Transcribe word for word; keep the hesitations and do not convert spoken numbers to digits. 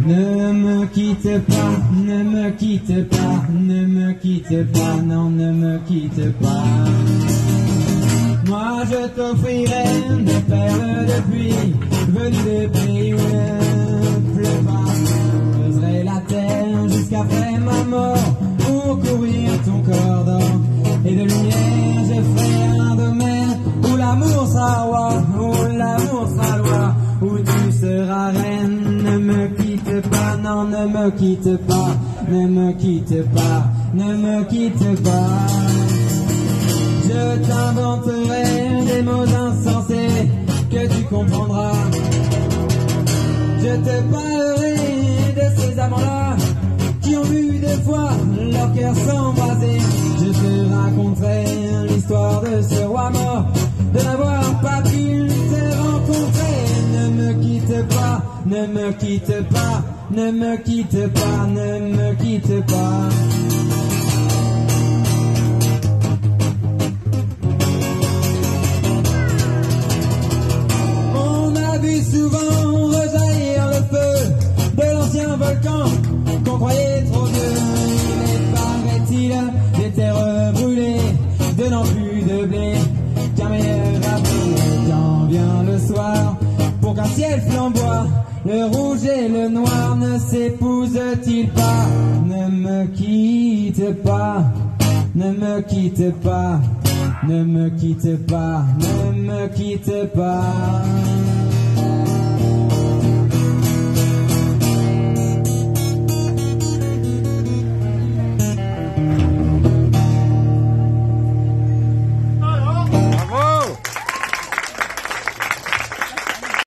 Ne me quitte pas, ne me quitte pas, ne me quitte pas, non, ne me quitte pas. Moi je t'offrirai des perles de pluie venues des pays où ne pleut pas. Je creuserai la terre jusqu'après ma mort pour couvrir ton corps d'or et de lumière. Je ferai un domaine où l'amour sera roi, où l'amour sera loi, où tu seras reine. Ne me quitte pas, non, ne me quitte pas, ne me quitte pas, ne me quitte pas. Je t'inventerai des mots insensés que tu comprendras. Je te parlerai de ces amants-là qui ont vu deux fois leur cœur s'embraser. Je te raconterai l'histoire de ce roi mort, de n'avoir pas pu te rencontrer. Ne me quitte pas, ne me quitte pas, ne me quitte pas, ne me quitte pas. On a vu souvent rejaillir le feu de l'ancien volcan qu'on croyait trop vieux. Il paraît-il des terres brûlées, donnant plus de blé qu'un meilleur avenir. Quand vient le soir, pour qu'un ciel flamboie, le rouge et le noir ne s'épousent-ils pas? Ne me quitte pas, ne me quitte pas, ne me quitte pas, ne me quitte pas.